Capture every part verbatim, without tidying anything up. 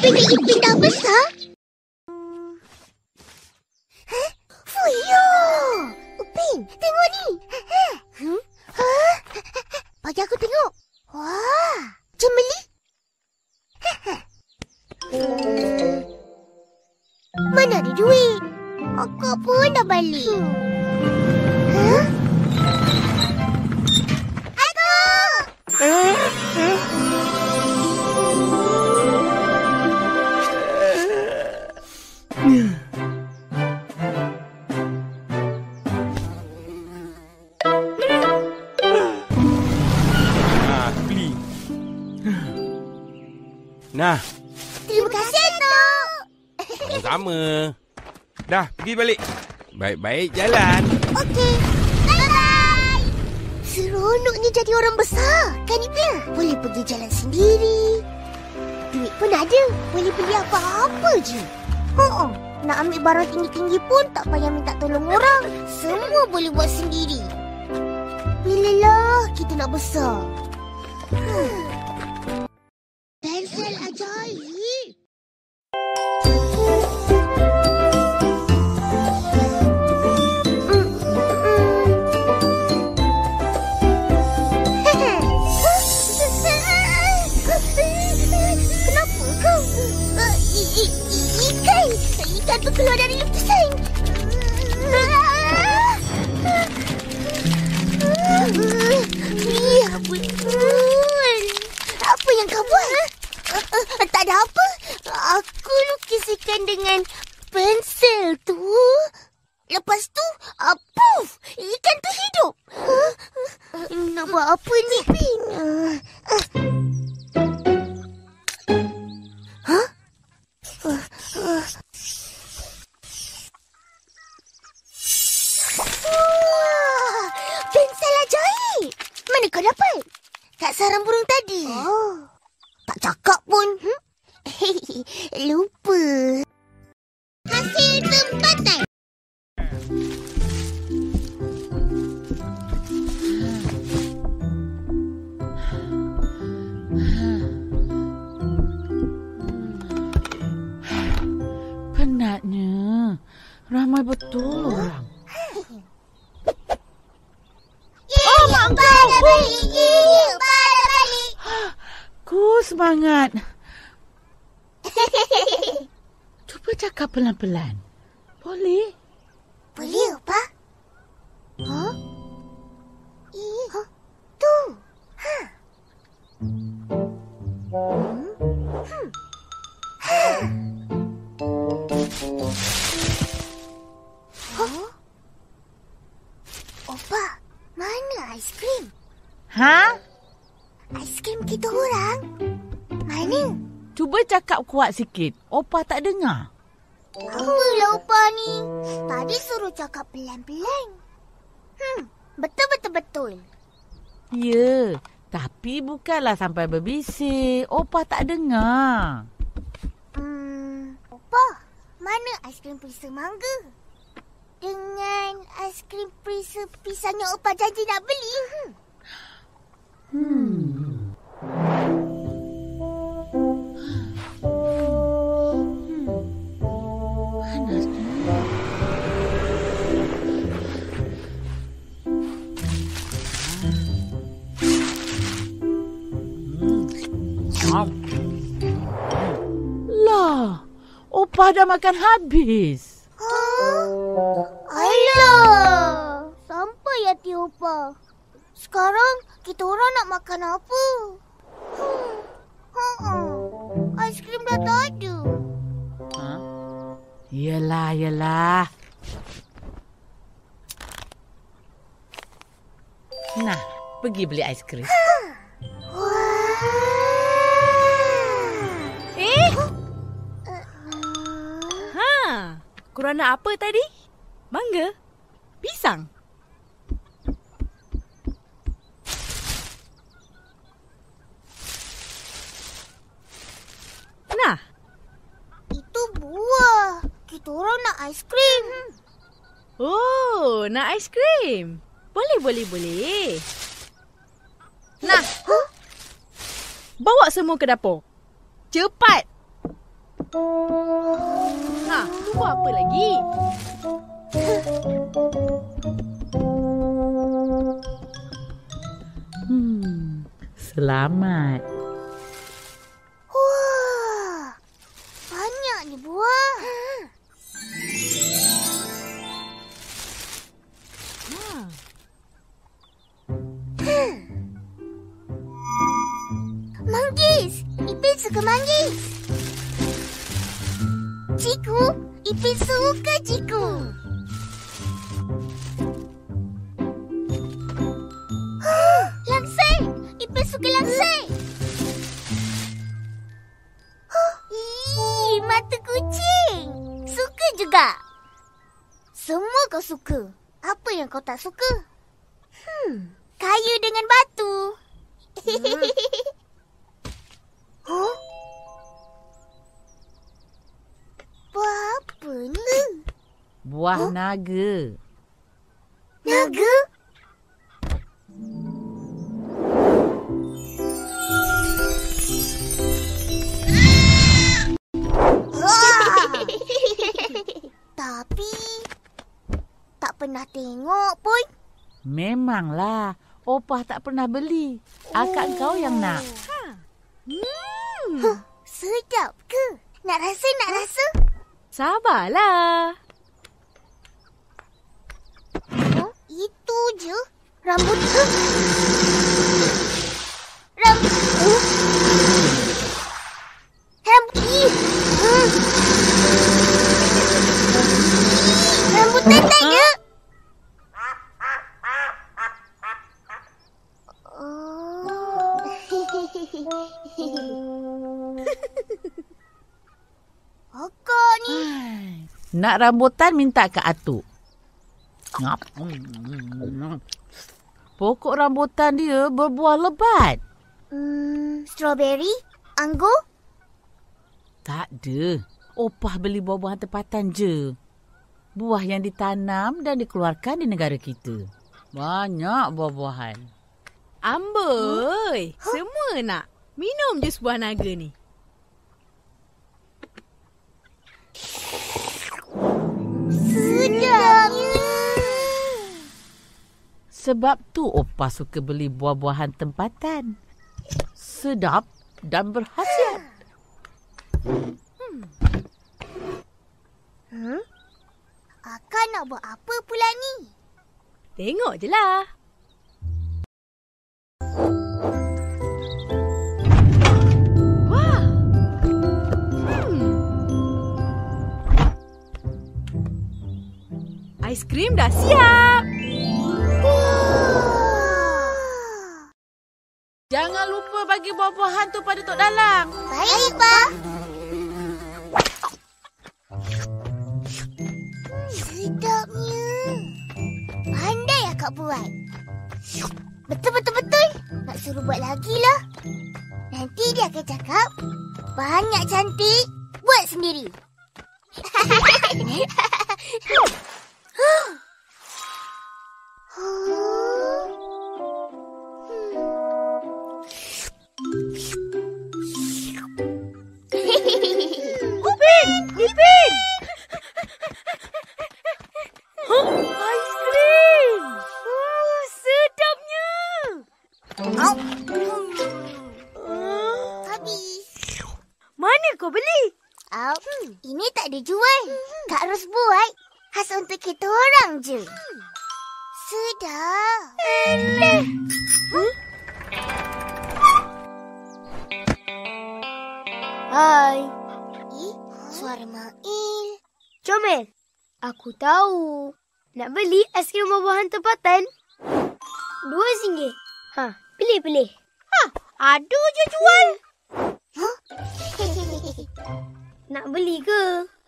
Bilik Ipin dah besar? Hah? Fuyo! Upin, tengok ni. Hmm? Ha? Bagi aku tengok. Wah, cemeli. Mana ada duit? Aku pun dah balik. Huh? Aku! Ah, beli. Nah. Terima kasih, Tok. Sama-sama. Dah, pergi balik. Baik-baik jalan. Okey. Bye-bye. Seronoknya jadi orang besar, kan Ipin? Boleh pergi jalan sendiri. Duit pun ada. Boleh beli apa-apa je. Oh, nak ambil barang tinggi-tinggi pun tak payah minta tolong orang. Semua boleh buat sendiri. Bilalah kita nak besar. Hmm. Pensel ajaib. Kenapa kau? Uh, i- i- ikan. Ikan tu keluar dari lukisan. Ya betul. Apa yang kau buat? Uh, uh, tak ada apa. Aku lukis ikan dengan pensel tu. Lepas tu, uh, puff, ikan tu hidup. Huh? Uh, nak buat apa ni, Pin? Uh, uh. Huh? Uh, uh. Wah, pensel ajaib. Mana kau dapat? Kat sarang burung tadi. Oh, tak cakap pun. Hmm? Lupa. Hasil tempatan. Penatnya. Ramai betul orang. Oh, mak kau. Balik. Balik. Ku semangat. Cuba cakap pelan-pelan. Boleh? Boleh, Opa? Huh? Ih, huh? Tu. Ha. Hmm. Hmm. Ha. Huh? Opa, mana aiskrim? Ha? Aiskrim kita orang. Mana? Cuba cakap kuat sikit. Opa tak dengar. Apalah Opa ni? Tadi suruh cakap pelan-pelan. Hmm, betul-betul-betul. Ya, tapi bukanlah sampai berbisik. Opa tak dengar. Hmm, Opa, mana aiskrim perisa mangga? Dengan aiskrim perisa pisangnya Opa janji nak beli. Hmm. Hmm. Lah, Opa dah makan habis. Huh? Alah, sampai hati Opa. Sekarang kita orang nak makan apa? Hmm. Hmm. Aiskrim dah tak ada. Ha? Yelah, yelah. Nah, pergi beli aiskrim. Wah. Eh? Ha, korang nak apa tadi? Mangga? Pisang? Nah. Itu buah. Kita orang nak aiskrim. Oh, nak aiskrim? Boleh, boleh, boleh. Nah. Huh? Bawa semua ke dapur. Cepat. Ha, tunggu apa lagi? Hmm, selamat. Wah, banyak ni buah. Manggis! Ipin suka manggis. Ciku, Ipin suka ciku. Langsai! Ipin suka langsai. Ih, mata kucing. Suka juga. Semua kau suka. Apa yang kau tak suka? Hmm, kayu dengan batu. Huh? Buah apa ni? Buah Huh? naga. Naga? Tapi tak pernah tengok pun. Memanglah. Opah tak pernah beli. Akak kau yang nak. Hmm. Huh, sedap ke? Nak rasa, nak rasa? Sabarlah. Huh? Itu je. Rambut. Huh? Rambut. Huh? Rambut. Ih. Hmm. Rambut tandanya. Akak ni. Nak rambutan minta ke atuk. Ngap. Pokok rambutan dia berbuah lebat. Hmm, strawberry? Anggur? Tak ada. Opah beli buah-buahan tempatan je. Buah yang ditanam dan dikeluarkan di negara kita. Banyak buah-buahan. Amboi. Semua nak. Minum jus buah naga ni. Sedapnya. Sebab tu Opah suka beli buah-buahan tempatan. Sedap dan berkhasiat. Hmm? Akak nak buat apa pula ni? Tengok je lah. Wah. Hmm. Aiskrim dah siap. Jangan lupa bagi buah-buahan tu pada Tok Dalang. Baik, Pak. Sedapnya. Pandai akak buat. Betul-betul-betul. Nak suruh buat lagi lah. Nanti dia akan cakap, banyak cantik, buat sendiri. Ipin! Ipin! Huh? Aiskrim! Oh, sedapnya! Oh. Habis. Mana kau beli? Oh, ini tak dijual. Kak Ros buat. Khas untuk kita orang je. Sedap. Eleh! Huh? Hai. Eh, suara Mail. Comel, aku tahu. Nak beli aiskrim buah-buahan tempatan? Dua singgit. Ha, pilih-pilih. Ha, ada je jual. Huh? Nak beli ke?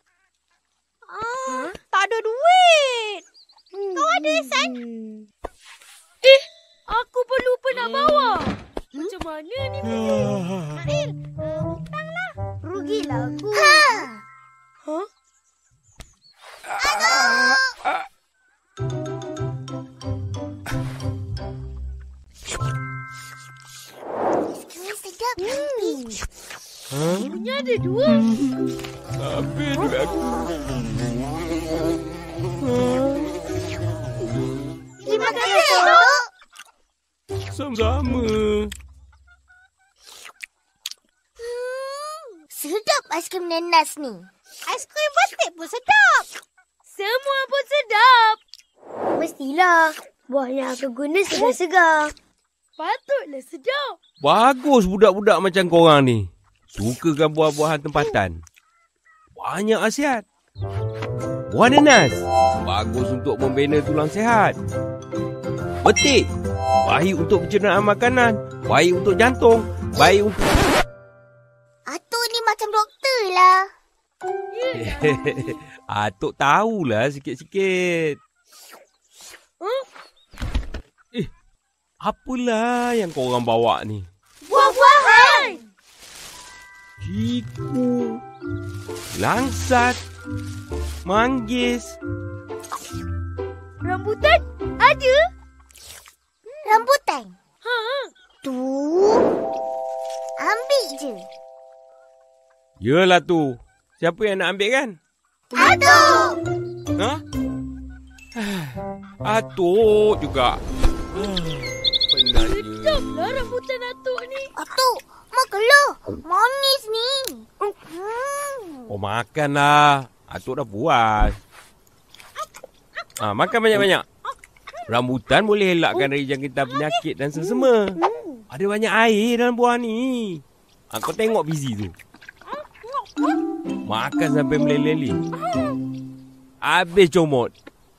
Ah, tak ada duit. Hmm. Kau ada, San? Eh, aku pun lupa nak bawa. Macam mana ni beli? Nail, uh, hutanglah. Rugilah aku. Ha. Huh? Aiskrim sedap. Hmm. Ha? Punya ada dua. Habis duit aku. Terima kasih, Tok. Sama-sama. Hmm, sedap aiskrim nenas ni. Aiskrim batik pun sedap. Semua pun sedap. Mestilah. Buah yang aku guna segar-segar. Patutlah sedap. Bagus budak-budak macam korang ni. Sukakan buah-buahan tempatan. Banyak khasiat. Buah nanas. Bagus untuk membina tulang sihat. Betik. Baik untuk pencernaan makanan. Baik untuk jantung. Baik untuk... Atuk ni macam doktor lah. Atuk tahulah sikit-sikit. Huh? Eh, apalah yang korang bawa ni? Buah-buahan. Kiku, langsat, manggis. Rambutan ada? Rambutan. Ha. Tu. Ambil je. Yalah tu. Siapa yang nak ambil kan? Atuk. Ha? Atuk juga. Penatnya. Sedaplah rambutan atuk ni. Atuk, makanlah. Manis ni. Hmm. Oh, makanlah. Atuk dah puas. Ah, makan banyak-banyak. Rambutan boleh elakkan dari jangkitan penyakit dan sesama. Ada banyak air dalam buah ni. Ah, kau tengok bizi tu. Makan sampai meleleh. Habis comot.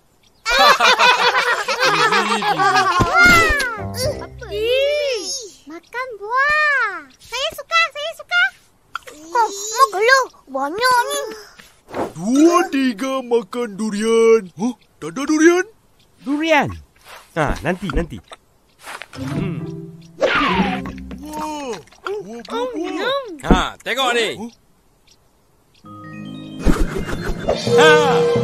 Ih, makan buah. Saya suka, saya suka. Oh, makanlah. Banyak ni. Dua, tiga makan durian. Huh? Tak ada durian? Durian. Ha, nanti, nanti. Hmm. Wah, buah-buah. Ha, tengok ni. Ha.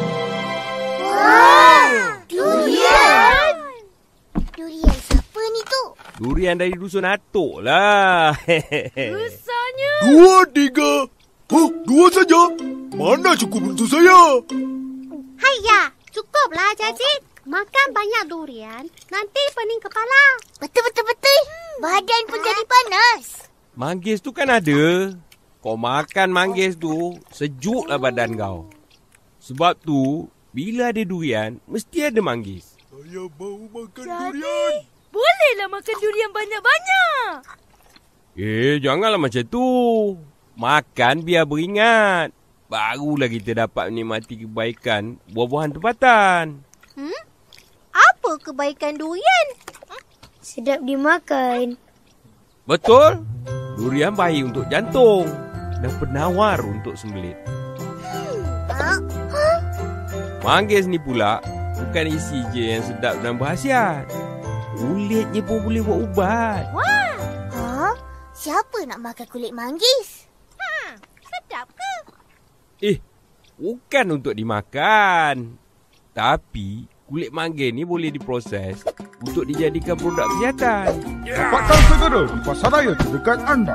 Wah, durian. Durian siapa ni tu? Durian dari dusun Atuk lah. Besarnya. Dua, tiga. Huh? Dua saja? Mana cukup untuk saya? Hayya, cukuplah Cacik. Makan banyak durian, nanti pening kepala. Betul, betul, betul. Badan pun jadi panas. Manggis tu kan ada. Kau makan manggis tu, sejuklah badan kau. Sebab tu, bila ada durian, mesti ada manggis. Saya mau makan Jadi, durian. bolehlah makan durian banyak-banyak. Eh, janganlah macam tu. Makan biar beringat. Barulah kita dapat menikmati kebaikan buah-buahan tempatan. Hmm? Apa kebaikan durian? Sedap dimakan. Betul? Durian baik untuk jantung dan penawar untuk sembelit. Ha? Manggis ni pula bukan isi je yang sedap dan berkhasiat. Kulitnya pun boleh buat ubat. Ha? Siapa nak makan kulit manggis? Sedap ke? Eh, bukan untuk dimakan. Tapi kulit manggis ni boleh diproses untuk dijadikan produk kesihatan. Dapatkan segera di pasaraya terdekat anda.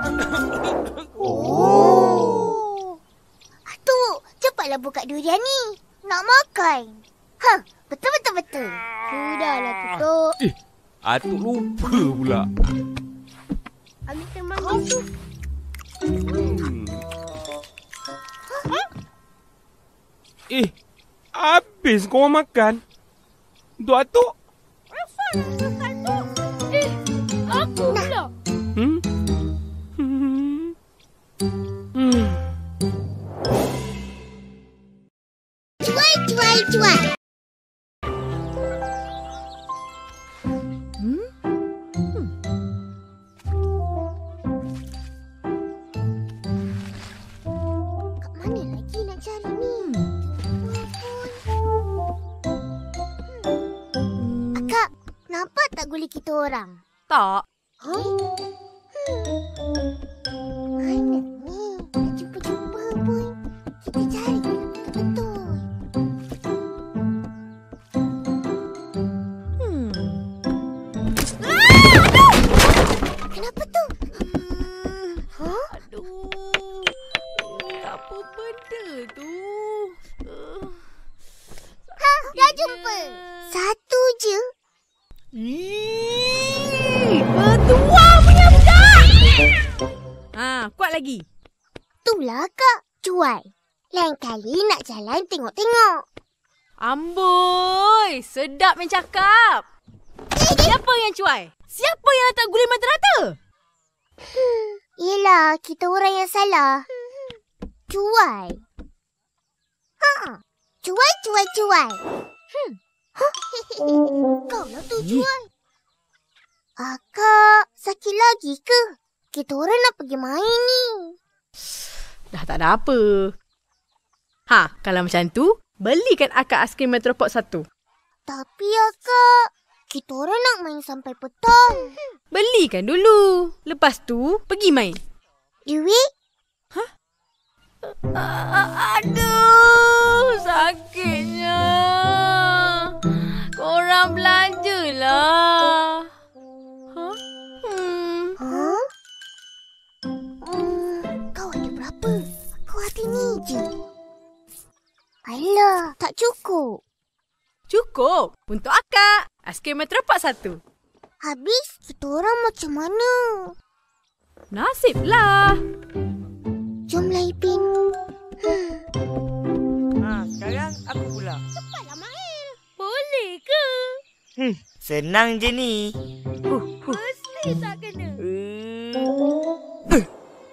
Oh. Atuk, cepatlah buka durian ni. Nak makan. Ha, betul, betul, betul. Sudahlah tutup. Eh, Atuk lupa pula. Ambil temang itu. Hmm. Eh, habis kau makan. Untuk Atuk. Eh, aku pula. Hmm? Hmm. Hmm. Cuai, cuai, cuai. Hmm? Hmm. Kat mana lagi nak cari ni? Hmm. Kak, nampak tak guli kita orang? Tak. Huh? Mana ni? Tak jumpa-jumpa pun. Kita cari dulu betul-betul. Hmm. Kenapa tu? Hmm. Huh? Aduh. Ih, ketua punya budak. Ha, kuat lagi. Itulah Kak, cuai. Lain kali nak jalan tengok-tengok. Amboi, sedap main cakap. Siapa yang cuai? Siapa yang letak guli mata-rata? Hmm, yelah, kita orang yang salah. Cuai. Ha, cuai, cuai, cuai. Hmm. Kau lah tu cuai. Ah, Kak, sakit lagi ke? Kita orang nak pergi main ni. Dah tak ada apa. Ha, kalau macam tu, belikan akak aiskrim Metropop satu. Tapi Kak, kita orang nak main sampai petang. Belikan dulu. Lepas tu, pergi main. Duit? Aduh, sakitnya. Korang belanjalah. Ha? Hmm. Ha? Hmm, kau ada berapa? Kau ada ni je. Alah, tak cukup. Cukup. Untuk akak. Aiskrim Metropop satu. Habis, kita orang macam mana? Nasiblah. Jomlah Ipin. Hmm. Ha, sekarang aku pula. Cepatlah Mail. Boleh ke? Hmm, senang je ni. Huh, huh. Mesti tak kena. Uh.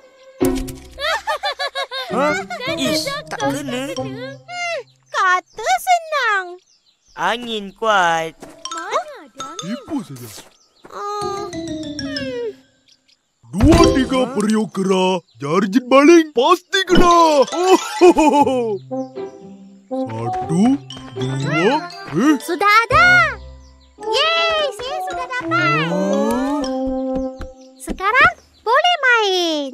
Ha? Ish, tak kena. Hmm, kata senang. Angin kuat. Mana ada? Tipu saja. Uh, hmm. Dua tiga periuk kera, jarjit baling, pasti kena. Oh, satu, dua, eh. Sudah ada. Yeay, saya sudah dapat. Oh. Sekarang boleh main.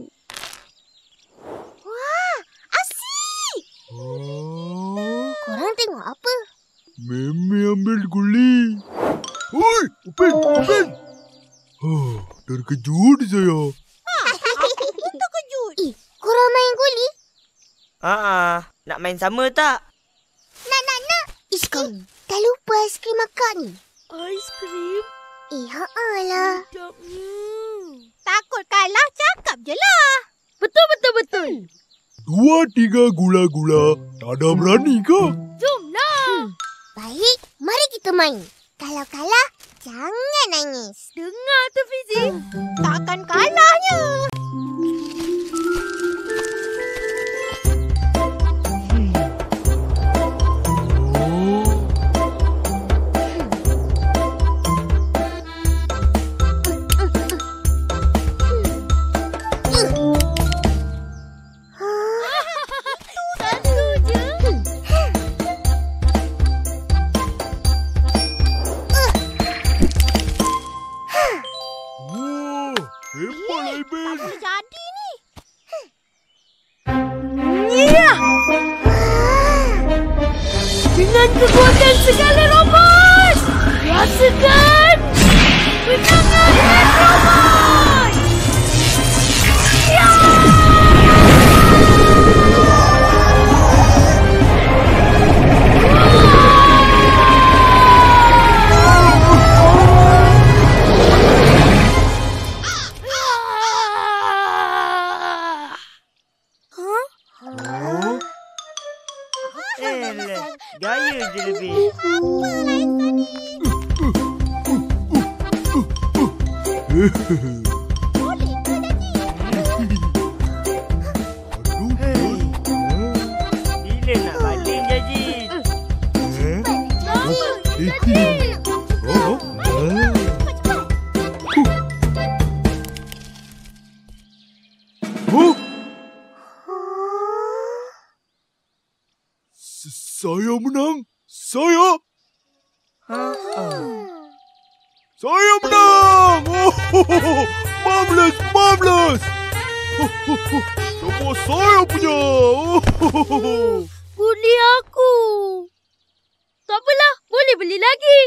Wah, asyik. Ah, Korang tengok apa? Meme ambil guli. Oi, Upin, Upin. Oh, terkejut saya. Aku terkejut. Eh, korang main guli? Ah, nak main sama tak? Nak, nak, nak. Ish, kau dah lupa aiskrim akak ni. Aiskrim? Eh, haa lah. Sedapnya. Takut kalah, cakap je lah. Betul, betul, betul. Dua tiga gula-gula, tak ada berani ke? Jomlah. Baik, mari kita main. Kalau kalah, jangan nangis. Dengar tu, Fizi. Takkan kalahnya. Wah, hebatlah Ipin. Jadi ni. Ya. Dengan kekuatan segala robot. Rasakan benangan Metrobot. Ya. Eh, gaya je lebih. Hei, bila nak balik Jaji? Oh, oh. Saya menang. Saya. Saya menang. Oh, marvelous, marvelous. Semua saya punya. Oh. Guli aku. Tak apalah, boleh beli lagi.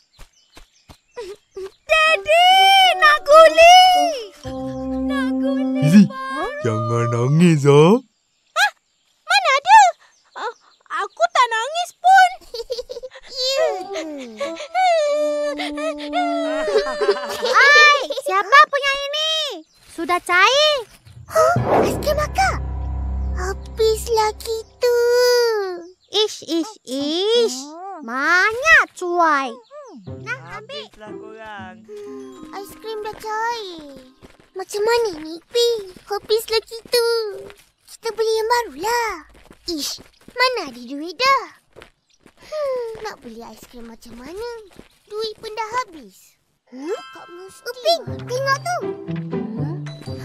Daddy, nak guli. Nak guli. Fizi, jangan nangis, ah. Mana ada? Uh, aku tak nangis pun. You. Hai, siapa punya ini? Sudah cair? Huh? Aiskrim akak? Habislah kita. Ish, ish, ish. Banyak cuai. Nah, ambil. Habislah korang. Aiskrim dah cair. Macam mana ni, Pi? Habislah kita. Kita beli yang barulah. Ish, mana ada duit dah? Hmm, nak beli aiskrim macam mana? Duit pun dah habis. Hmm? Kak mesti. Upin, tengok tu. Hmm?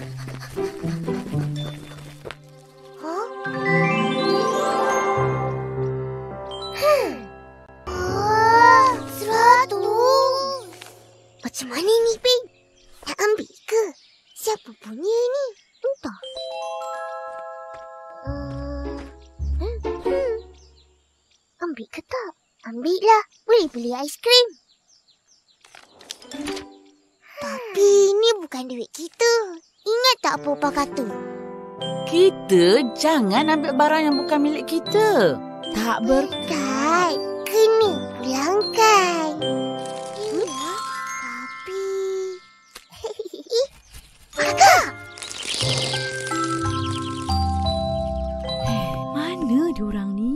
Huh? Hmm. Wah, seratus. Macam mana ni, Pin? Nak ambil ke? Siapa punya ni? Entah. Uh, hmm, hmm. Ambil ke tak? Ambil lah. Boleh beli aiskrim. Tapi ni bukan duit kita. Ingat tak apa Opa kata? Kita jangan ambil barang yang bukan milik kita. Tak ber... Tak. Kena pulangkan. Iya. Tapi... Ih, Kakak! Mana diorang ni?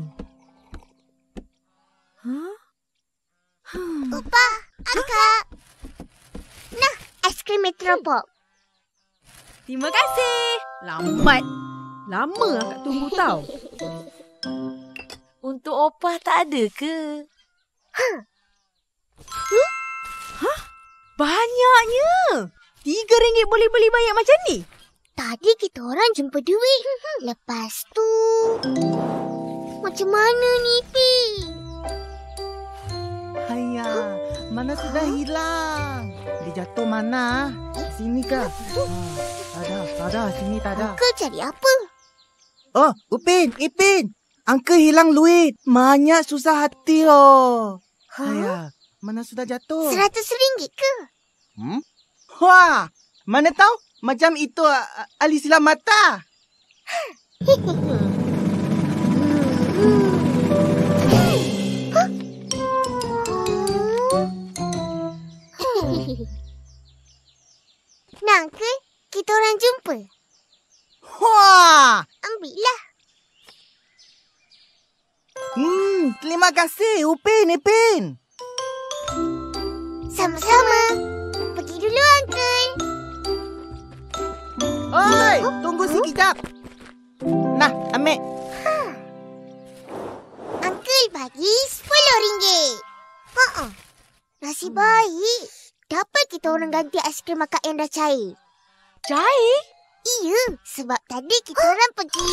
Hah? Hmm. Opa, Akak. Nah, aiskrim Metropop. Terima kasih. Lambat. Lama akak tunggu tau. Untuk opah tak ada ke? Banyaknya. Tiga ringgit boleh beli banyak macam ni? Tadi kita orang jumpa duit. Lepas tu... Macam mana ni, Pi? Hayah, mana sudah hilang? Dia jatuh mana? Sini ke? Ah, tak ada, tak ada. Sini tak ada. Uncle cari apa? Oh, Upin, Ipin. Uncle hilang duit. Banyak susah hati loh. Hayah, mana sudah jatuh? Seratus ringgit ke? Hmm? Wah, mana tahu? Macam itu uh, Ali silam mata. Nah, Uncle, kita orang jumpa. Wah! Ambillah. Hmm, terima kasih Upin, Ipin. Sama-sama. Pergi dulu, Uncle. Oi, tunggu sekejap. Nah, ambil. Ha. Uncle bagi sepuluh ringgit. Ha-ha. Nasib baik. Dapat kita orang ganti aiskrim akak yang dah cair. Cair? Iya, sebab tadi kita orang pergi...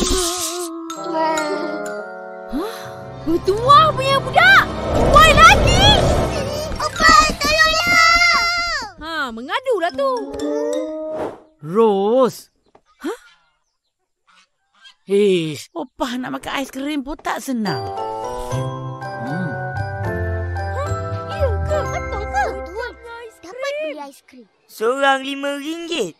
Bertuah punya budak. Tuai lagi. Opa, tolonglah. Ha, mengadulah tu. Ros. Hah? Ish, opah nak makan aiskrim pun tak senang. Hmm. Ya ke? Betul ke? Tuan, dapat beli aiskrim. Seorang lima ringgit.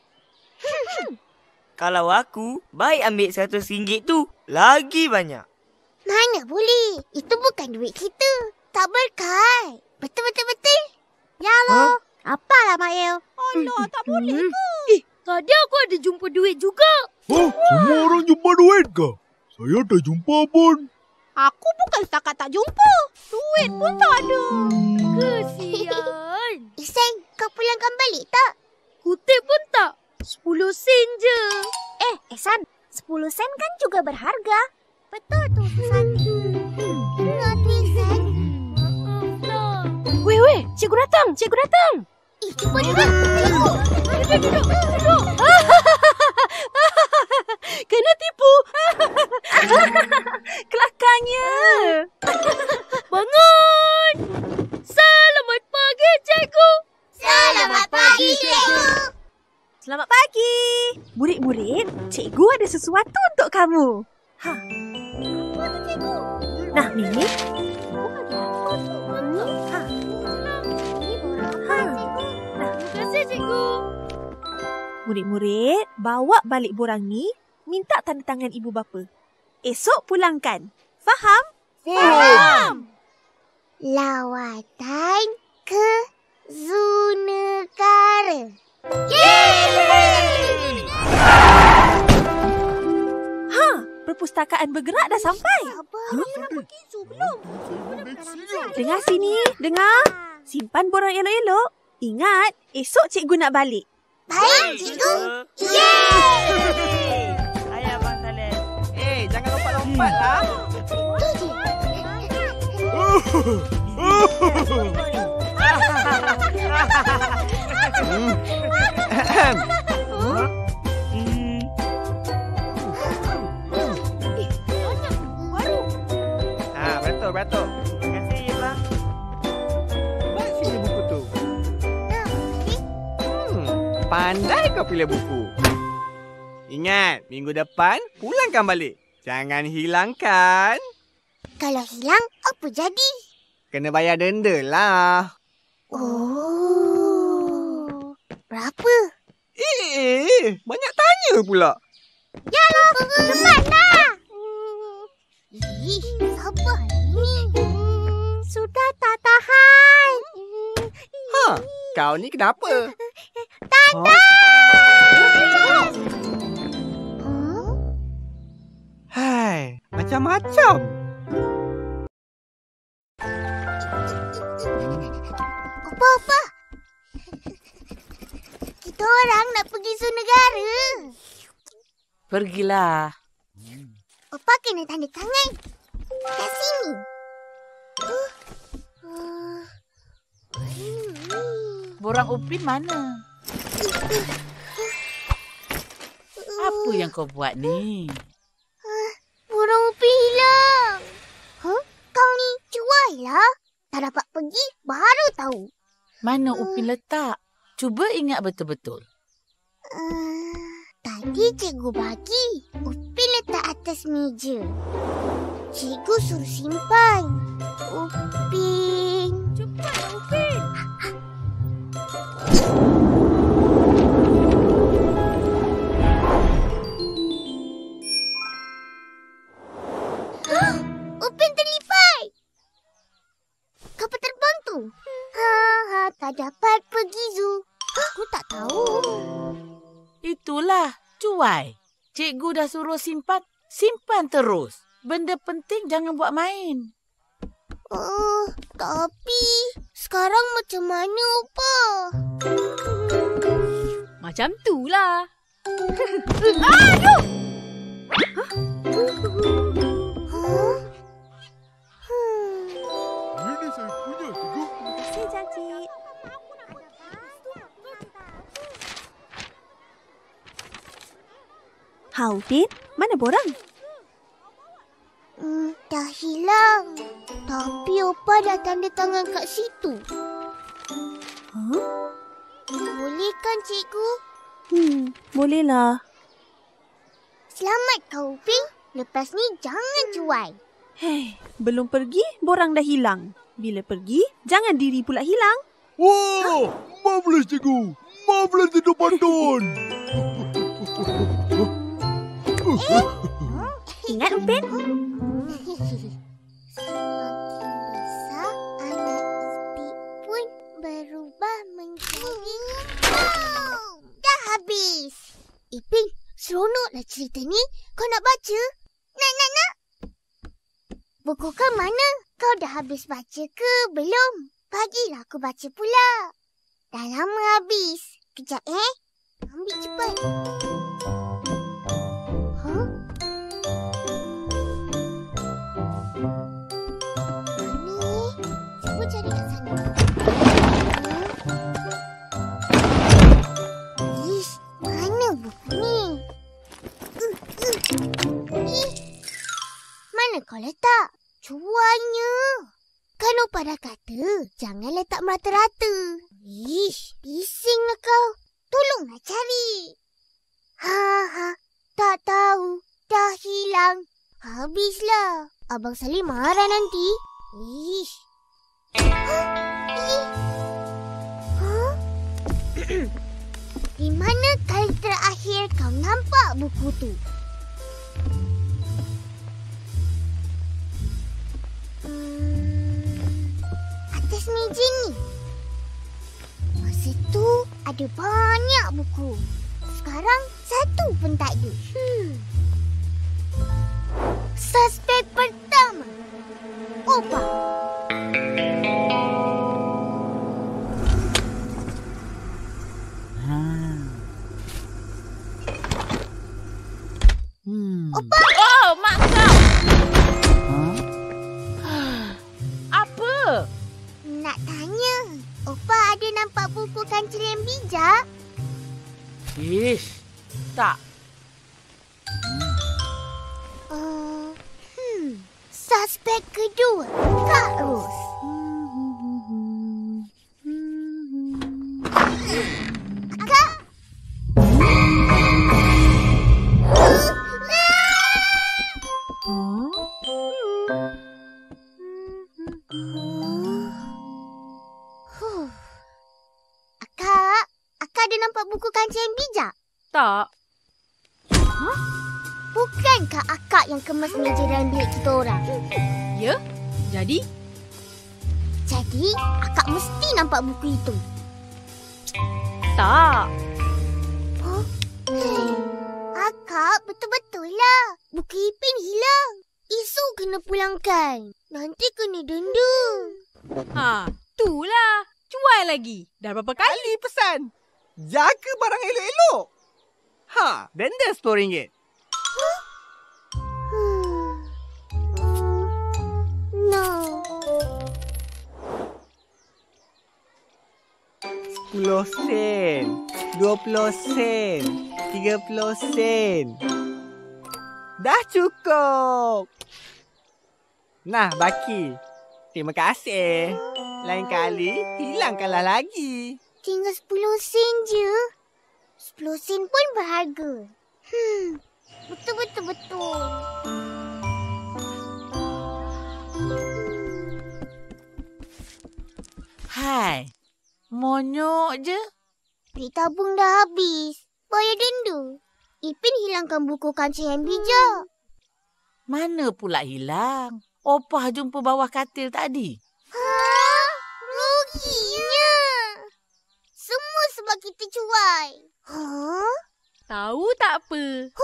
Kalau aku, baik ambil seratus ringgit tu. Lagi banyak. Mana boleh? Itu bukan duit kita. Tak berkat. Betul-betul-betul. Ya lo. Huh? Apalah Mak El? Alah, tak boleh ke? Eh, tadi aku ada jumpa duit juga. Oh, semua orang jumpa duit ke? Saya tak jumpa pun. Aku bukan setakat tak jumpa. Duit pun tak ada. Kesian. Ihsan, kau pulangkan balik tak? Kutip pun tak. Sepuluh sen je. Eh, Ihsan. Sepuluh sen kan juga berharga. Betul tu, Susanti. Ingat tu, Ihsan. Maaflah. Weh, weh. Cikgu datang. Cikgu datang. Eh, cuba duduk. Duduk, duduk, duduk. Kena tipu. Kelakarnya. Bangun. Selamat pagi, cikgu. Selamat pagi, cikgu. Selamat pagi. Murid-murid, cikgu ada sesuatu untuk kamu. Ha. Apa tu, cikgu? Nah, Mimi. Ha. Ha. Nah, terima kasih, cikgu. Murid-murid, bawa balik borang ni, minta tanda tangan ibu bapa. Esok pulangkan. Faham? Faham. Lawatan ke perpustakaan bergerak dah sampai. Sabar, nak pergi zoo belum? Dengar sini, dengar. Simpan borang elok-elok. Ingat, esok cikgu nak balik. Baik, cikgu. Yeay! Ayah Abang Saleh. Eh, jangan lompat-lompat lah. Ah, betul, betul. Terima kasih, Bang. Baik sini buku tu. Hmm, pandai kau pilih buku. Ingat, minggu depan pulangkan balik. Jangan hilangkan. Kalau hilang, apa jadi? Kena bayar denda lah. Oh. Berapa? Eh, banyak tanya pula. Yalah, cepatlah. Ih, sabar ni. Sudah tak tahan. Ha, kau ni kenapa? Tanda. Huh? Hai, macam-macam. Apa-apa? Kita orang nak pergi zoo negara. Pergilah. Opa kena tanda tangan. Kat sini. Uh, uh, Borang Upin mana? Apa yang kau buat ni? uh, Borang Upin hilang. Huh? Kau ni cuai lah. Tak dapat pergi, baru tahu. Mana Upin letak? Cuba ingat betul-betul. Uh, tadi cikgu bagi. Upin letak atas meja. Cikgu suruh simpan. Upin. Cepatlah, Upin. Upin terlipat. Kapal terbang tu. Ha, ha, tak dapat pergi zoo. Aku tak tahu. Itulah, cuai. Cikgu dah suruh simpan, simpan terus. Benda penting jangan buat main. Oh, tapi sekarang macam mana, Opa? Macam tu lah. Aduh! Huh? Hmm. Ini saya punya, cikgu. Terima kasih, Caci. Ha, Upin, mana borang? Hmm, dah hilang. Tapi Opa dah tanda tangan kat situ. Huh? Boleh kan, cikgu? Hmm, bolehlah. Selamat kau, Upin. Lepas ni jangan cuai. Hei, belum pergi, borang dah hilang. Bila pergi, jangan diri pula hilang. Wah, marvelous, cikgu. Marvelous itu pantun. Ingat, Upin? Semakin besar, anak Ipi pun berubah menjadi... Oh, dah habis. Ipin, seronoklah cerita ni. Kau nak baca? Nak, nak, nak. Buku kau mana? Kau dah habis baca ke belum? Bagilah aku baca pula. Dah lama habis. Kejap eh. Ambil cepat. Huh? Mana eh? Cuba cari kat sana. Huh? Ish, mana buku ni? Uh, uh. Ih, mana kau letak? Cuanya. Kan Opa dah kata, jangan letak merata-rata. Ish, bisinglah kau. Tolonglah cari. Ha ha, tak tahu. Dah hilang. Habislah. Abang Salim marah nanti. Ish. Huh? Huh? Di mana kali terakhir kau nampak buku tu? Atas meja ni. Masa tu ada banyak buku. Sekarang satu pun tak ada. Hmm. Suspek pertama, Opa. Hmm. Opa! Oh, mak kau! Huh? Apa? Nak tanya, Opa ada nampak buku kancil yang bijak? Ish, tak. Uh, hmm, suspek kedua, Kak Ros. Kak! Huh. Akak, Akak ada nampak buku kancil yang bijak? Tak. Bukankah Akak yang kemas meja dalam bilik kita orang? Ya? Jadi? Jadi, Akak mesti nampak buku itu. Tak. Huh? Hey, Akak, betul-betul lah. Buku Ipin hilang. Isu kena pulangkan. Nanti kena denda. Ha, itulah. Jual lagi. Dah berapa kali? Kali pesan. Jaga barang elok-elok. Ha, denda sepuluh ringgit. Hmm. No. Sepuluh sen. Dua puluh sen. Tiga puluh sen. Dah cukup. Nah, baki. Terima kasih. Lain kali, hilangkanlah lagi. Tinggal sepuluh sen je. Sepuluh sen pun berharga. Hmm. Betul-betul-betul. Hai, monyok je. Duit tabung dah habis. Bayar denda. Ipin hilangkan buku kancil yang bijak. Mana pula hilang? Opah jumpa bawah katil tadi. Ha? Ruginya. Semua sebab kita cuai. Ha? Tahu tak apa?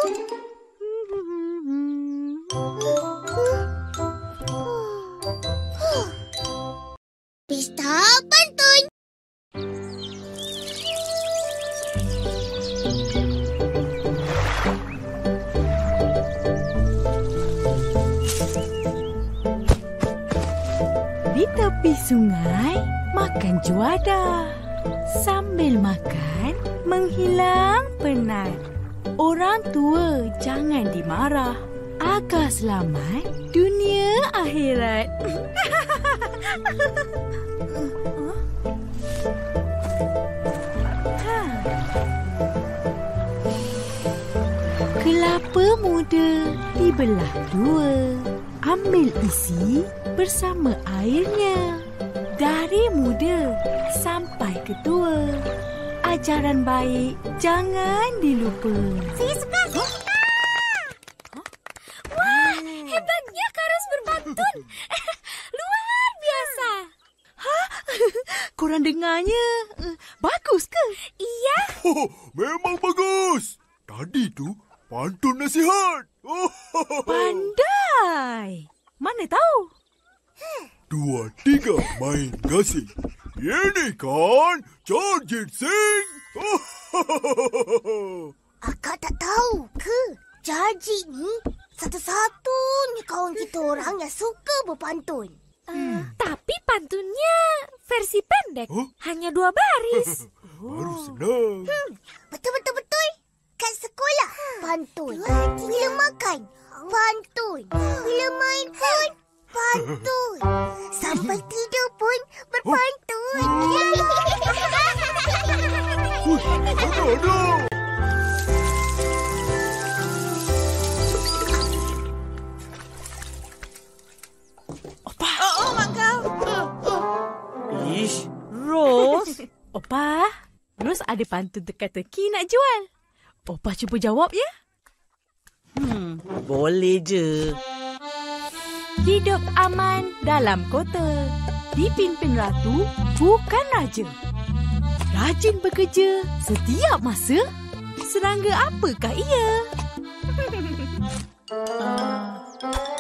Pesta pantun. Di tepi sungai, makan juada. Sambil makan, menghilang penat. Orang tua jangan dimarah. Agar selamat dunia akhirat. Kelapa muda dibelah dua. Ambil isi bersama airnya. Dari muda sampai ke tua. Ajaran baik jangan dilupa. Saya suka. Huh? Huh? Wah, hebatnya Karas berpantun. Luar biasa. Hah? Korang dengarnya? Bagus ke? Iya. Oh, memang bagus. Tadi tu pantun nasihat. Oh. Pandai. Mana tahu? Dua, tiga, main gasing. Ini kan Charjit Singh. Akak tak tahu ke? Charjit ni satu-satunya kawan kita orang yang suka berpantun. Hmm. Tapi pantunnya versi pendek. Huh? Hanya dua baris. Baru senang. Hmm. Betul-betul-betul. Kat sekolah, pantun. Bila makan, pantun. Bila main pun, pantun. Sampai tidur pun berpantun. Hui, ada-ada. Opa. Oh, oh, mak kau. Oh, oh. Ish. Ros. Opa, Ros ada pantun teka-teki nak jual. Opa cuba jawab ya. Hmm, boleh je. Hidup aman dalam kota. Dipimpin ratu, bukan raja. Rajin bekerja setiap masa. Serangga apakah ia? uh,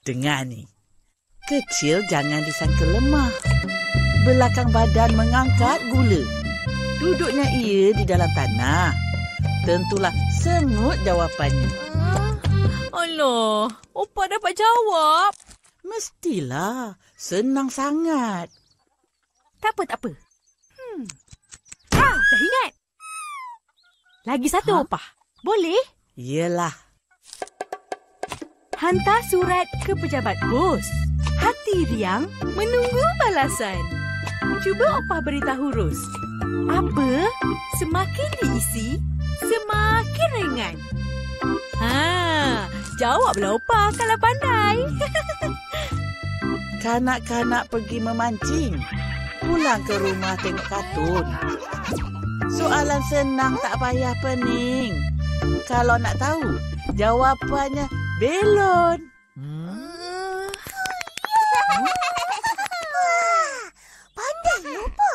Dengar ni. Kecil jangan disangka lemah. Belakang badan mengangkat gula. Duduknya ia di dalam tanah. Tentulah semut jawapannya. Alah, Opa dapat jawab. Mestilah. Senang sangat. Tak apa, tak apa. Hmm. Ah, dah ingat. Lagi satu, ha? Opa. Boleh? Yelah. Hantar surat ke pejabat bos. Hati riang menunggu balasan. Cuba Opa beritahu Ros. Apa semakin diisi, semakin ringan. Ha, jawablah Opa kalau pandai. Kanak-kanak pergi memancing. Pulang ke rumah tengok kartun. Soalan senang tak payah pening. Kalau nak tahu, jawapannya belon. Hmm. Pandai Opa.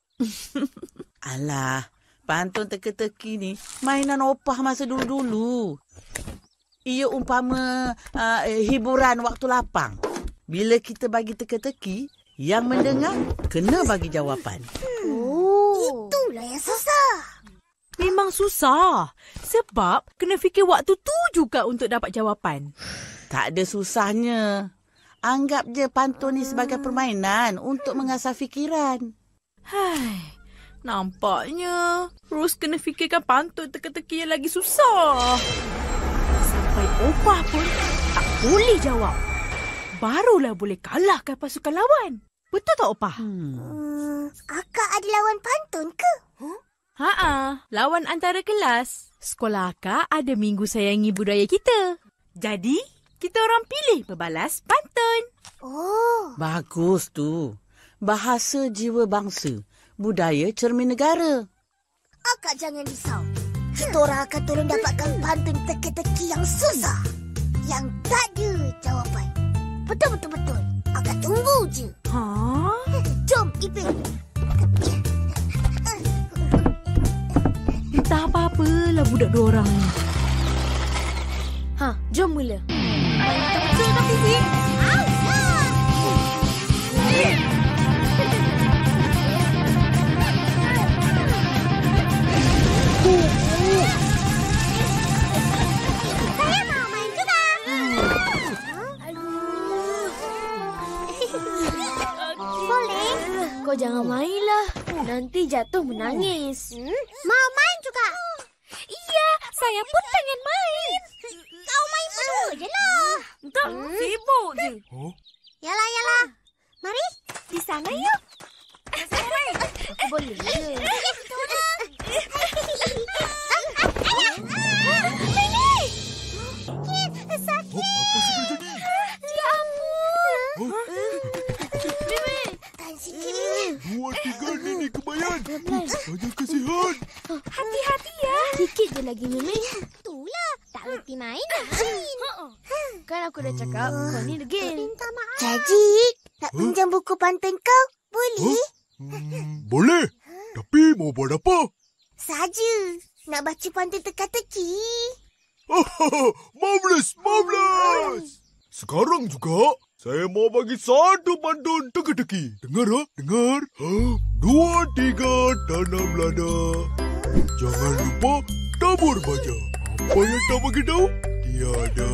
Alah, pantun teka-teki ni mainan Opah masa dulu-dulu. Ia umpama uh, hiburan waktu lapang. Bila kita bagi teka-teki, yang mendengar kena bagi jawapan. Oh, itulah yang susah. Memang susah. Sebab kena fikir waktu tu juga untuk dapat jawapan. Tak ada susahnya. Anggap je pantun ni sebagai permainan untuk mengasah fikiran. Hai, nampaknya Ros kena fikirkan pantun teka-teki yang lagi susah. Sampai Opah pun tak boleh jawab. Barulah boleh kalahkan pasukan lawan. Betul tak, Opah? Hmm. Hmm, Akak ada lawan pantun ke? Huh? Haa, lawan antara kelas. Sekolah akak ada Minggu Sayangi Budaya kita. Jadi, kita orang pilih berbalas pantun. Oh. Bagus tu. Bahasa jiwa bangsa. Budaya cermin negara. Akak jangan risau. Kita orang akan tolong dapatkan pantun teka-teki yang susah. Yang tak ada jawapan. Betul-betul-betul. Akak tunggu je. Ha? Jom, Ipin. Tak apa-apalah budak dua orang ni. Ha, jom mula. Betul tak, Ipin? Saya mau main juga. Boleh? Kau jangan mainlah. Nanti jatuh menangis. Hmm? Mau main juga? Iya, saya pun pengen main. Kau main berdua je lah. Tak, hmm? sibuk je. Huh? Yalah, yalah. Mari, Di sana yuk. Aku boleh je. Sakit. Apa sudah jadi? Ya ampun. Huh? Tahan sikit. Dua tiga nenek kebayan. Banyak kasihan. Hati-hati ya. Sikit je lagi, Mimi. Itulah. Tak reti main. Kan aku dah cakap, kau ni degil. Minta maaf. Jadi, nak pinjam buku pantun kau? Boleh? Hmm, boleh. Tapi mau buat apa? Saja. Nak baca pantun teka-teki. Oh, marvelous, marvelous. Sekarang juga, saya mau bagi satu pantun teka-teki. Dengar, ha? Dengar. Dua, tiga, tanam lada. Jangan lupa tabur baja. Apa yang tak bagi tahu? Tiada.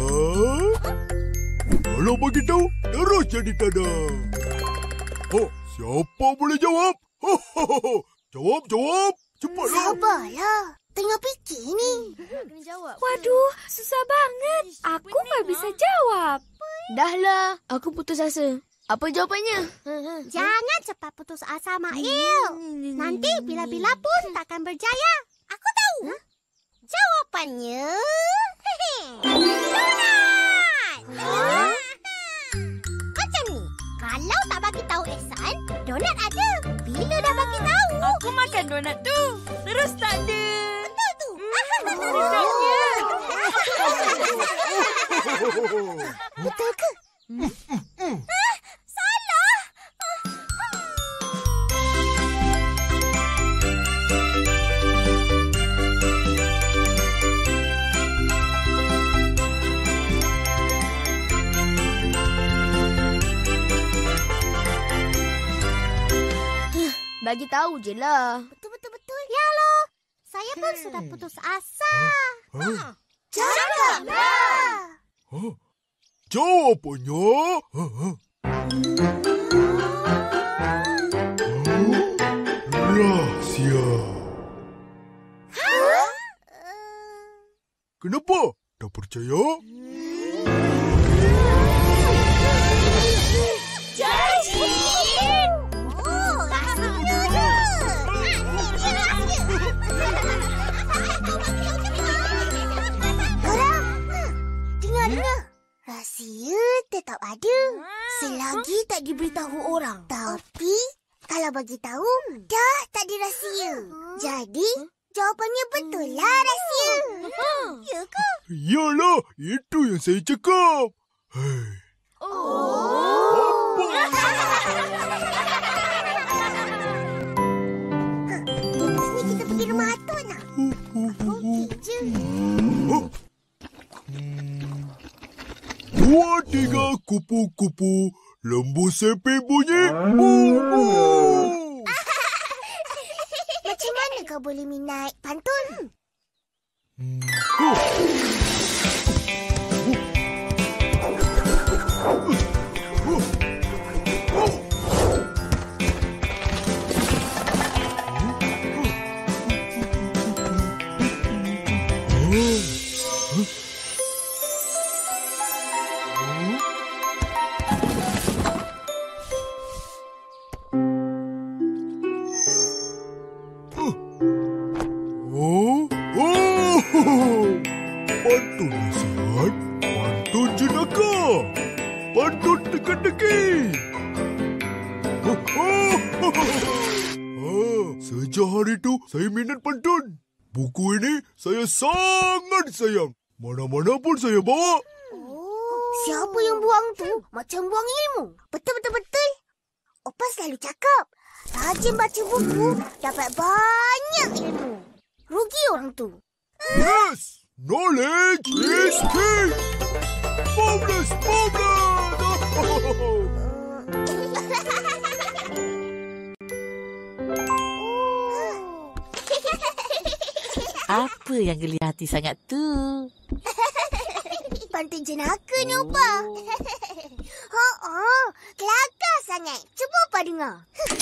Kalau bagi tahu, terus jadi tada. Oh, siapa boleh jawab? Oh, oh, oh. Jawab, jawab. Cepatlah. Sabarlah. Tengah fikir ni. Kena jawab. Waduh, susah banget. Aku tak bisa jawab. Dah lah, aku putus asa. Apa jawapannya? Jangan cepat putus asa, Mail. Nanti bila-bila pun takkan berjaya. Aku tahu. Huh? Jawapannya... donat! Huh? Macam ni. Kalau tak bagi tahu Ehsan, donat ada. Bila dah bagi tahu... Aku makan donat tu. Terus tak ada. Betul tu. Sedapnya. Betul ke? Ah, salah. bagi tahu je lah. Betul-betul-betul. Ya loh. Saya pun hmm. sudah putus asa. Huh? Huh? Cakaplah. Huh? Jawapannya. Huh? Huh? Rahsia. Huh? Kenapa? Tak percaya? Janji! Oh, rahsia je. Ini rahsia. Korang, dengar-dengar. Rahsia tetap ada selagi tak diberitahu orang. Tapi kalau bagi tahu, dah tak ada rahsia. Jadi, jawapannya betul lah rahsia. Ya ke? Yalah, itu yang saya cakap. Hei. Oh. Sini kita pergi rumah Atun nak. Okey je. Dua, tiga, kupu-kupu. Lembu sepik bunyi. Bubu. Macam mana kau boleh minat pantun? Hmm. Oh. Pantun nasihat, pantun jenaka, pantun teka-teki. Ah, sejak hari itu saya minat pantun. Buku ini saya sangat sayang. Mana-mana pun saya bawa. Oh, siapa yang buang tu macam buang ilmu. Betul-betul-betul. Opa selalu cakap, rajin baca buku dapat banyak ilmu. Rugi orang tu. Yes! Knowledge is king! Marvelous! Marvelous! Apa yang geli hati sangat tu? Pantun jenaka ni, Opa. Oh, oh, kelakar sangat. Cuba Opa dengar.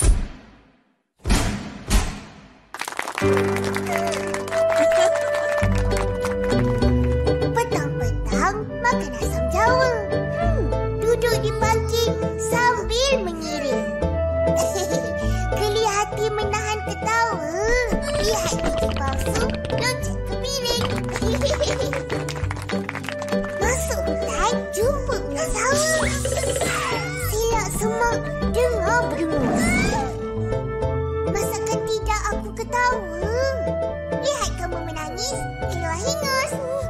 Petang-petang makan asam jawa. Hmm, duduk di parking sambil mengiring. Geli hati menahan ketawa. Lihat gigi palsu loncat ke piring. Masuk hutan jumpa ular sawa. Silap semak dengar berdengus. Masakan tidak aku ketawa? Lihat kamu menangis, keluar hingus.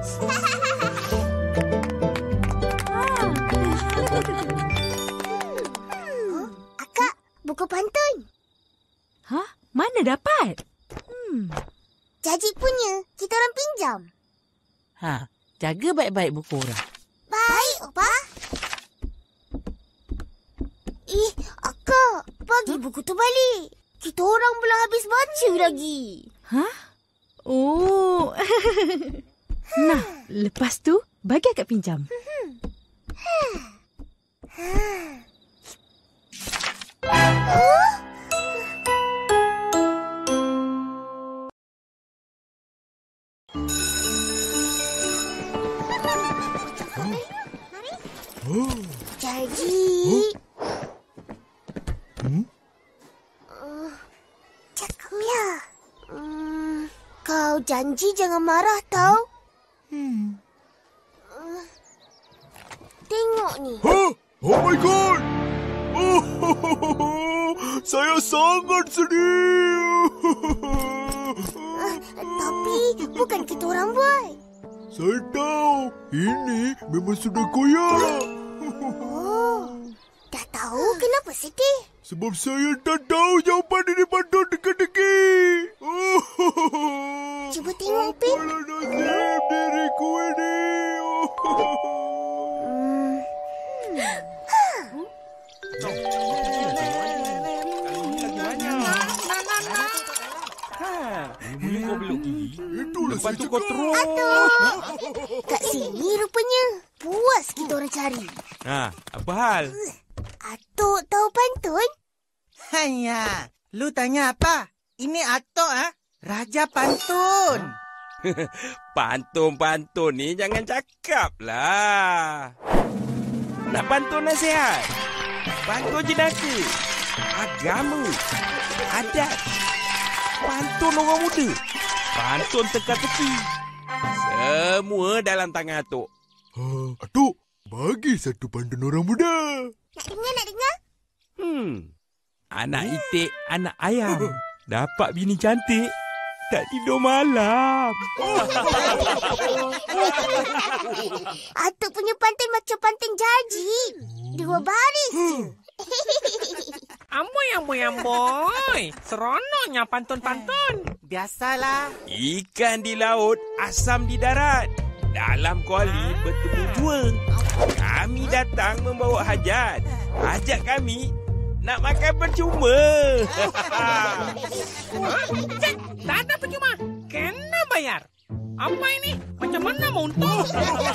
hmm. Akak, buku pantun. Hah? Mana dapat? Hmm. Jajik punya, kita orang pinjam. Ha, jaga baik-baik buku orang. Baik, Opa. Eh, Akak, bagi buku tu balik. Kita orang belum habis baca lagi. Hah? Oh. Nah, lepas tu bagi akak pinjam. Jadi... Hmm? Uh, cakaplah. Hmm, kau janji jangan marah tau. Hmm. Uh, tengok ni. Huh? Oh my God! Oh, saya sangat sedih. Uh, tapi bukan kita orang buat. Saya tahu. Ini memang sudah koyak. Oh, dah tahu kenapa sedih? Sebab saya tak tahu jawapan ini pantun teka-teki. Oh, cuba tengok, Pin. apalah nasib diriku ini. Oh. Hmm. belok gigi. Itulah Lepas saya tu kau cakap. terus. Kat sini rupanya. Puas kita orang cari. Ha, apa hal? Atuk tahu pantun? Hanya, lu tanya apa? Ini Atok ah, Raja Pantun. Pantun-pantun ni jangan cakap lah. Nak pantun nasihat, pantun jenaka, agama, adat, pantun orang muda, pantun teka-teki. Semua dalam tangan Atok. Ha, Atuk, bagi satu pantun orang muda. Nak dengar, nak dengar? Hmm, anak itik, anak ayam, dapat bini cantik, tak tidur malam. Atuk punya pantun macam pantun jaji. Dua baris je. Amboi, amboi, amboi. Seronoknya pantun-pantun. Biasalah. Ikan di laut, asam di darat. Dalam kuali bertemu dua. Kami datang membawa hajat. Hajat kami nak makan percuma. Cik, tak ada percuma. Kena bayar. Apa ini? Macam mana mau untung?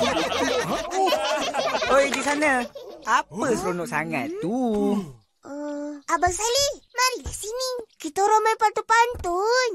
Oi, di sana. Apa seronok sangat tu? Uh, Abang Salih, marilah sini. Kita orang main pantun-pantun.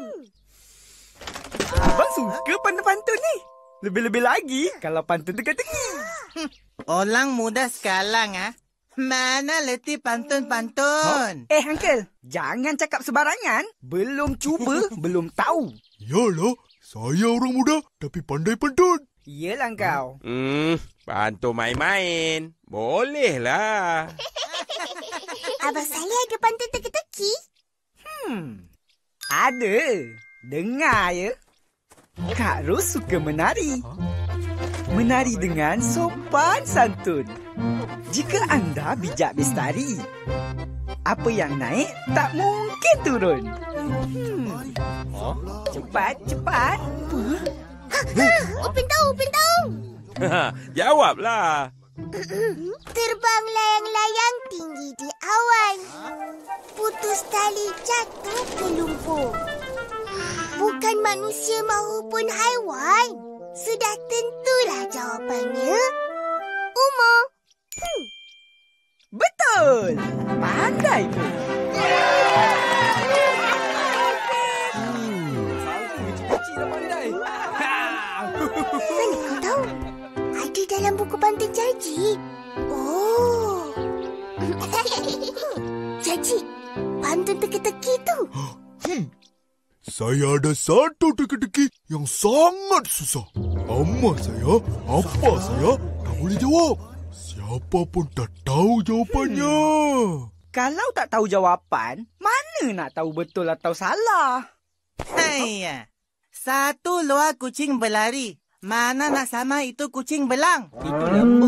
Abang suka pantun-pantun ni. Lebih-lebih lagi kalau pantun teka-teki. Orang muda sekarang ah, mana letih pantun-pantun? Eh, Uncle. Jangan cakap sebarangan. Belum cuba, belum tahu. Yalah, saya orang muda tapi pandai pantun. Yelah kau. Hmm, pantun main-main. Bolehlah. Abang Salih ada pantun teka-teki? Hmm, ada. Dengar ya. Kak Ros suka menari. Menari dengan sopan santun. Jika anda bijak bestari, apa yang naik tak mungkin turun. Hmm. Cepat, cepat. Ha, Upin tahu, Upin tahu. Jawablah. Terbang layang-layang tinggi di awan. Putus tali jatuh ke lumpur. Bukan manusia maupun haiwan. Sudah tentulah jawapannya. Umur. Hmm. Betul. Pandai tu. Mana kau tahu? Ada dalam buku pantun Jaji. Oh. Jaji, pantun teka-teki tu. Hmm. Saya ada satu teka-teki yang sangat susah. Nama saya, apa saya, tak boleh jawab. Siapa pun tak tahu jawapannya. Hmm. Kalau tak tahu jawapan, mana nak tahu betul atau salah? Haiya. Satu luar kucing berlari. Mana nak sama itu kucing belang? Itu lembu.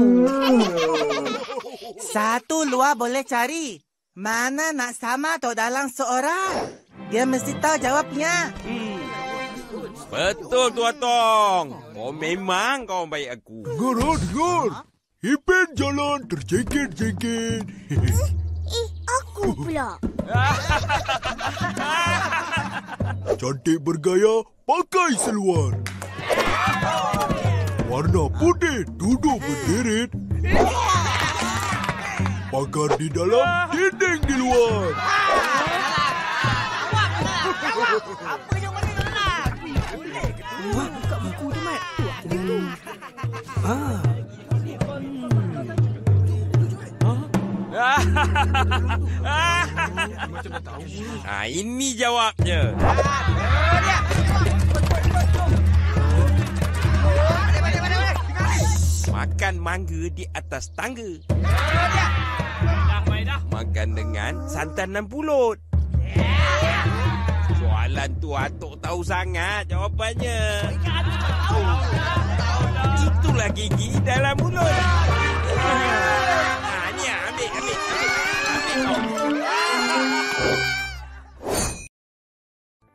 Satu luar boleh cari. Mana nak sama atau dalang seorang? Dia mesti tahu jawabnya. Hmm. Betul tu Atong. Oh memang kau baik aku. Dengar, dengar. Ipin jalan terjengket-jengket. Eh, aku pula. Cantik bergaya, pakai seluar. Warna putih, duduk berderet. Pagar di dalam, dinding di luar. Apa yang mana nak? Wah, buka buku tu, Mat. Tu, ada tu. Ah. Ah, ini jawabnya. Makan mangga di atas tangga. Makan dengan santan dan pulut. Soalan tu Atuk tahu sangat jawapannya. Itulah gigi dalam mulut. Ha, ni ambil, ambil, ambil. ambil.